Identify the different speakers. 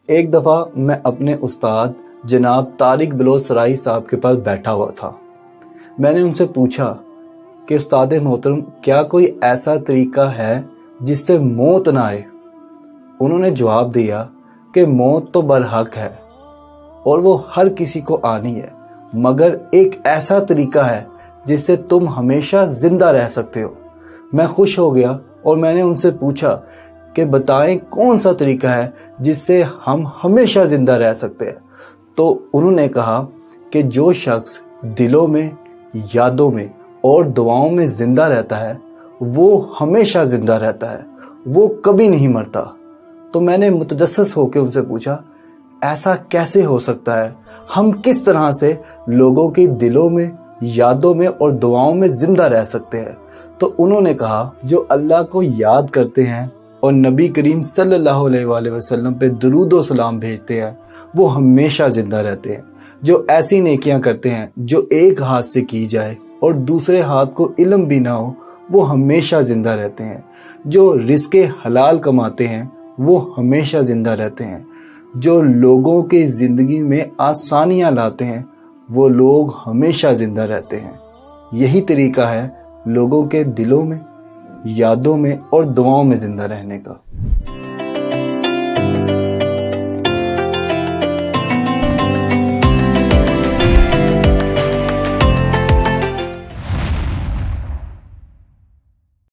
Speaker 1: ایک دفعہ میں اپنے استاد جناب طارق بلوچ سرائی صاحب کے پاس بیٹھا ہوا تھا۔ میں نے ان سے پوچھا کہ استاد محترم کیا کوئی ایسا طریقہ ہے جس سے موت نہ آئے؟ انہوں نے جواب دیا کہ موت تو برحق ہے اور وہ ہر کسی کو آنی ہے، مگر ایک ایسا طریقہ ہے جس سے تم ہمیشہ زندہ رہ سکتے ہو۔ میں خوش ہو گیا اور میں نے ان سے پوچھا کہ بتائیں کون سا طریقہ ہے جس سے ہم ہمیشہ زندہ رہ سکتے ہیں؟ تو انہوں نے کہا کہ جو شخص دلوں میں، یادوں میں اور دعاؤں میں زندہ رہتا ہے وہ ہمیشہ زندہ رہتا ہے، وہ کبھی نہیں مرتا۔ تو میں نے متجسس ہو کے ان سے پوچھا ایسا کیسے ہو سکتا ہے؟ ہم کس طرح سے لوگوں کے دلوں میں، یادوں میں اور دعاؤں میں زندہ رہ سکتے ہیں؟ تو انہوں نے کہا جو اللہ کو یاد کرتے ہیں اور نبی کریم صلی اللہ علیہ وآلہ وسلم پہ درود و سلام بھیجتے ہیں وہ ہمیشہ زندہ رہتے ہیں۔ جو ایسی نیکیاں کرتے ہیں جو ایک ہاتھ سے کی جائے اور دوسرے ہاتھ کو علم بھی نہ ہو وہ ہمیشہ زندہ رہتے ہیں۔ جو رزق حلال کماتے ہیں وہ ہمیشہ زندہ رہتے ہیں۔ جو لوگوں کی زندگی میں آسانیاں لاتے ہیں وہ لوگ ہمیشہ زندہ رہتے ہیں۔ یہی طریقہ ہے لوگوں کے دلوں میں، یادوں میں اور دعاؤں میں زندہ رہنے کا۔